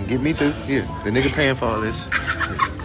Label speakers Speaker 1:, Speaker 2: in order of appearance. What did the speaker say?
Speaker 1: Get me too. Here, the nigga paying for all this.